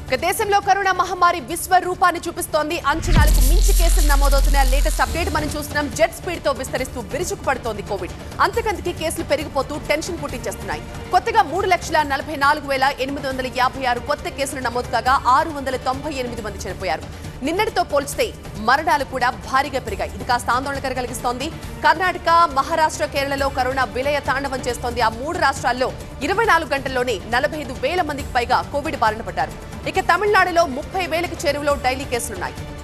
దేశంలో కరోనా మహమ్మారి విశ్వరూపాన్ని చూపిస్తోంది. అంచనాలకు మించి కేసులు నమోదవుతున్న లేటెస్ట్ అప్డేట్ మనం చూస్తున్నాం. జెట్ స్పీడ్ తో విస్తరిస్తూ విరుచుకుపడుతోంది కోవిడ్. అంతకంతకి కేసులు పెరిగిపోతూ టెన్షన్ పుట్టించేస్తున్నాయి. కొత్తగా 3,44,856 కొత్త కేసులు నమోదు కాగా 698 మంది చనిపోయారు. నిన్నటితో పోల్చితే మరణాలు కూడా భారీగా పెరిగాయి. ఇది కాస్త ఆందోళన కలిగిస్తోంది. కర్ణాటక, మహారాష్ట్ర, కేరళలో కరోనా విలయ తాండవం చేస్తోంది. ఆ 3 రాష్ట్రాల్లో 24 గంటల్లోనే 45,000 మందికి పైగా కోవిడ్ బారిన పడ్డారు. ఇక తమిళనాడులో 30,000కి చేరువలో డైలీ కేసులున్నాయి.